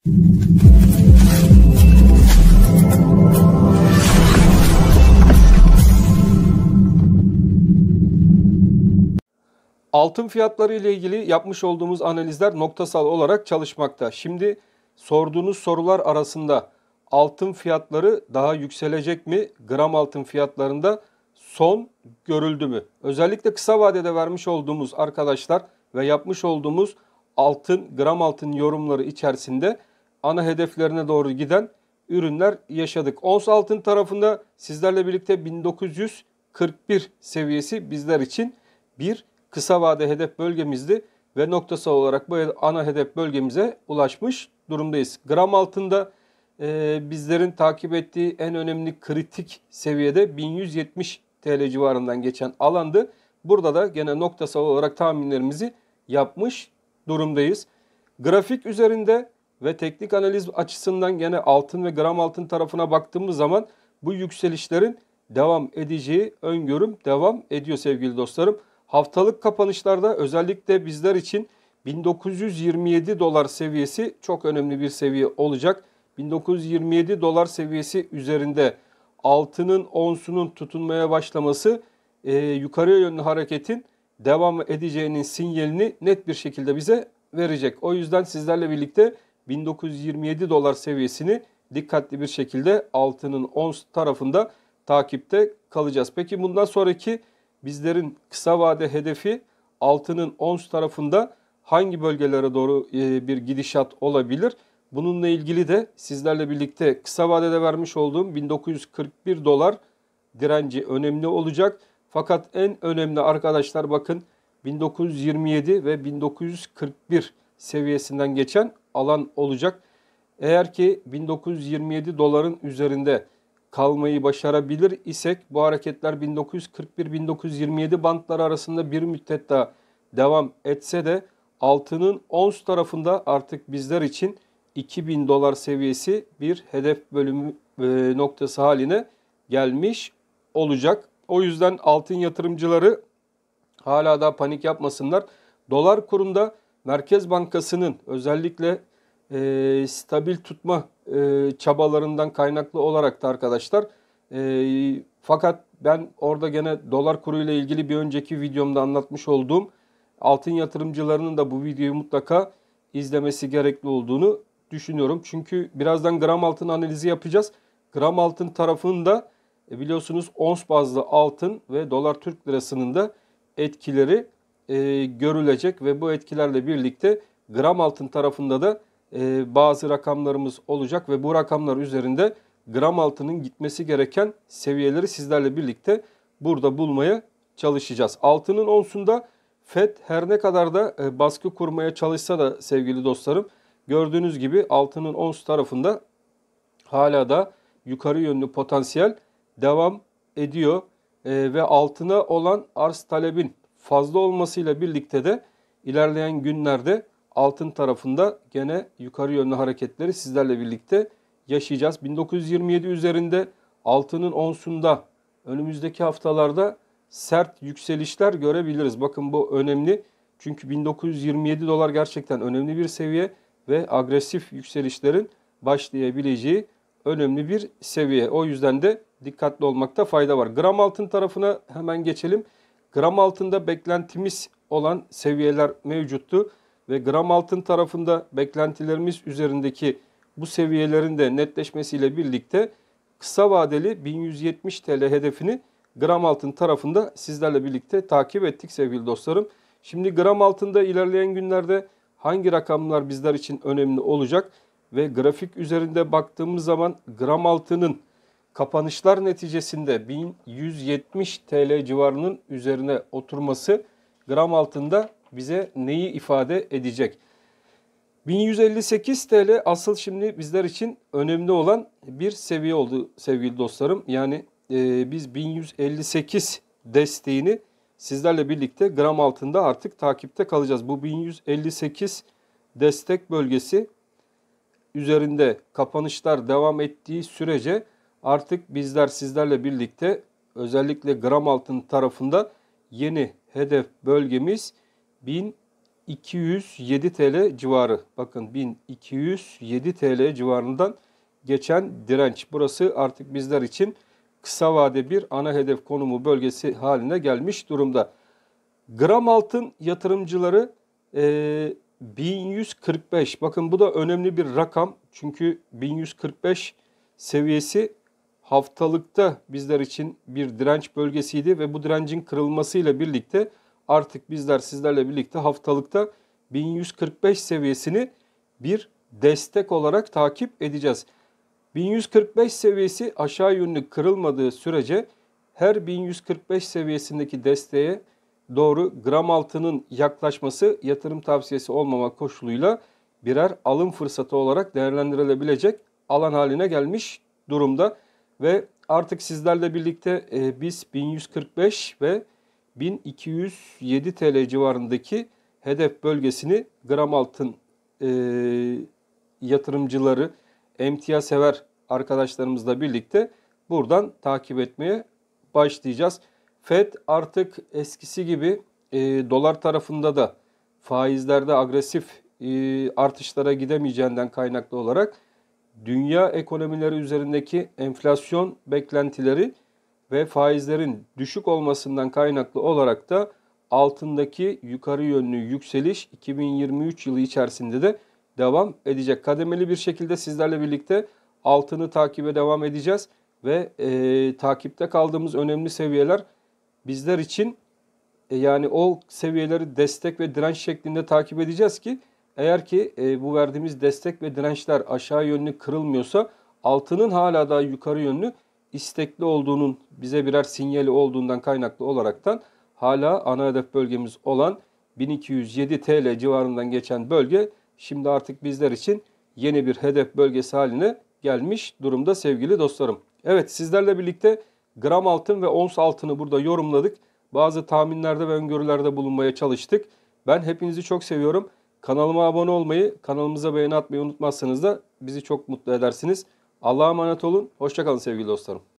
Altın fiyatları ile ilgili yapmış olduğumuz analizler noktasal olarak çalışmakta. Şimdi sorduğunuz sorular arasında altın fiyatları daha yükselecek mi? Gram altın fiyatlarında son görüldü mü? Özellikle kısa vadede vermiş olduğumuz arkadaşlar ve yapmış olduğumuz gram altın yorumları içerisinde ana hedeflerine doğru giden ürünler yaşadık. Ons altın tarafında sizlerle birlikte 1941 seviyesi bizler için bir kısa vade hedef bölgemizdi ve noktasal olarak bu ana hedef bölgemize ulaşmış durumdayız. Gram altında bizlerin takip ettiği en önemli kritik seviyede 1170 TL civarından geçen alandı. Burada da gene noktasal olarak tahminlerimizi yapmış durumdayız. Grafik üzerinde ve teknik analiz açısından gene altın ve gram altın tarafına baktığımız zaman bu yükselişlerin devam edeceği öngörüm devam ediyor sevgili dostlarım. Haftalık kapanışlarda özellikle bizler için 1927 dolar seviyesi çok önemli bir seviye olacak. 1927 dolar seviyesi üzerinde altının onsunun tutunmaya başlaması yukarıya yönlü hareketin devam edeceğinin sinyalini net bir şekilde bize verecek. O yüzden sizlerle birlikte 1927 dolar seviyesini dikkatli bir şekilde altının ons tarafında takipte kalacağız. Peki bundan sonraki bizlerin kısa vade hedefi altının ons tarafında hangi bölgelere doğru bir gidişat olabilir? Bununla ilgili de sizlerle birlikte kısa vadede vermiş olduğum 1941 dolar direnci önemli olacak. Fakat en önemli arkadaşlar bakın 1927 ve 1941 seviyesinden geçen alan olacak. Eğer ki 1927 doların üzerinde kalmayı başarabilir isek bu hareketler 1941-1927 bantları arasında bir müddet daha devam etse de altının ons tarafında artık bizler için 2000 dolar seviyesi bir hedef bölümü noktası haline gelmiş olacak. O yüzden altın yatırımcıları hala daha panik yapmasınlar. Dolar kurunda Merkez Bankası'nın özellikle stabil tutma çabalarından kaynaklı olarak da arkadaşlar fakat ben orada gene dolar kuru ile ilgili bir önceki videomda anlatmış olduğum altın yatırımcılarının da bu videoyu mutlaka izlemesi gerekli olduğunu düşünüyorum. Çünkü birazdan gram altın analizi yapacağız. Gram altın tarafında biliyorsunuz ons bazlı altın ve dolar Türk lirasının da etkileri görülecek ve bu etkilerle birlikte gram altın tarafında da bazı rakamlarımız olacak ve bu rakamlar üzerinde gram altının gitmesi gereken seviyeleri sizlerle birlikte burada bulmaya çalışacağız. Altının onsunda FED her ne kadar da baskı kurmaya çalışsa da sevgili dostlarım gördüğünüz gibi altının ons tarafında hala da yukarı yönlü potansiyel devam ediyor. Ve altına olan arz talebin fazla olmasıyla birlikte de ilerleyen günlerde altın tarafında gene yukarı yönlü hareketleri sizlerle birlikte yaşayacağız. 1927 üzerinde altının onsunda önümüzdeki haftalarda sert yükselişler görebiliriz. Bakın bu önemli. Çünkü 1927 dolar gerçekten önemli bir seviye ve agresif yükselişlerin başlayabileceği önemli bir seviye. O yüzden de dikkatli olmakta fayda var. Gram altın tarafına hemen geçelim. Gram altında beklentimiz olan seviyeler mevcuttu. Ve gram altın tarafında beklentilerimiz üzerindeki bu seviyelerin de netleşmesiyle birlikte kısa vadeli 1170 TL hedefini gram altın tarafında sizlerle birlikte takip ettik sevgili dostlarım. Şimdi gram altında ilerleyen günlerde hangi rakamlar bizler için önemli olacak ve grafik üzerinde baktığımız zaman gram altının kapanışlar neticesinde 1170 TL civarının üzerine oturması gram altında bize neyi ifade edecek? 1158 TL asıl şimdi bizler için önemli olan bir seviye oldu sevgili dostlarım. Yani biz 1158 desteğini sizlerle birlikte gram altında artık takipte kalacağız. Bu 1158 destek bölgesi üzerinde kapanışlar devam ettiği sürece artık bizler sizlerle birlikte özellikle gram altın tarafında yeni hedef bölgemiz 1207 TL civarı. Bakın 1207 TL civarından geçen direnç. Burası artık bizler için kısa vade bir ana hedef konumu bölgesi haline gelmiş durumda. Gram altın yatırımcıları 1145. Bakın bu da önemli bir rakam. Çünkü 1145 seviyesi haftalıkta bizler için bir direnç bölgesiydi ve bu direncin kırılmasıyla birlikte artık bizler sizlerle birlikte haftalıkta 1145 seviyesini bir destek olarak takip edeceğiz. 1145 seviyesi aşağı yönlü kırılmadığı sürece her 1145 seviyesindeki desteğe doğru gram altının yaklaşması yatırım tavsiyesi olmamak koşuluyla birer alım fırsatı olarak değerlendirilebilecek alan haline gelmiş durumda. Ve artık sizlerle birlikte biz 1145 ve 1207 TL civarındaki hedef bölgesini gram altın yatırımcıları, emtia sever arkadaşlarımızla birlikte buradan takip etmeye başlayacağız. Fed artık eskisi gibi dolar tarafında da faizlerde agresif artışlara gidemeyeceğinden kaynaklı olarak dünya ekonomileri üzerindeki enflasyon beklentileri ve faizlerin düşük olmasından kaynaklı olarak da altındaki yukarı yönlü yükseliş 2023 yılı içerisinde de devam edecek. Kademeli bir şekilde sizlerle birlikte altını takibe devam edeceğiz ve takipte kaldığımız önemli seviyeler bizler için yani o seviyeleri destek ve direnç şeklinde takip edeceğiz ki eğer ki bu verdiğimiz destek ve dirençler aşağı yönlü kırılmıyorsa altının hala daha yukarı yönlü istekli olduğunun bize birer sinyali olduğundan kaynaklı olaraktan hala ana hedef bölgemiz olan 1207 TL civarından geçen bölge şimdi artık bizler için yeni bir hedef bölgesi haline gelmiş durumda sevgili dostlarım. Evet, sizlerle birlikte gram altın ve ons altını burada yorumladık. Bazı tahminlerde ve öngörülerde bulunmaya çalıştık. Ben hepinizi çok seviyorum. Kanalıma abone olmayı, kanalımıza beğeni atmayı unutmazsanız da bizi çok mutlu edersiniz. Allah'a emanet olun. Hoşça kalın sevgili dostlarım.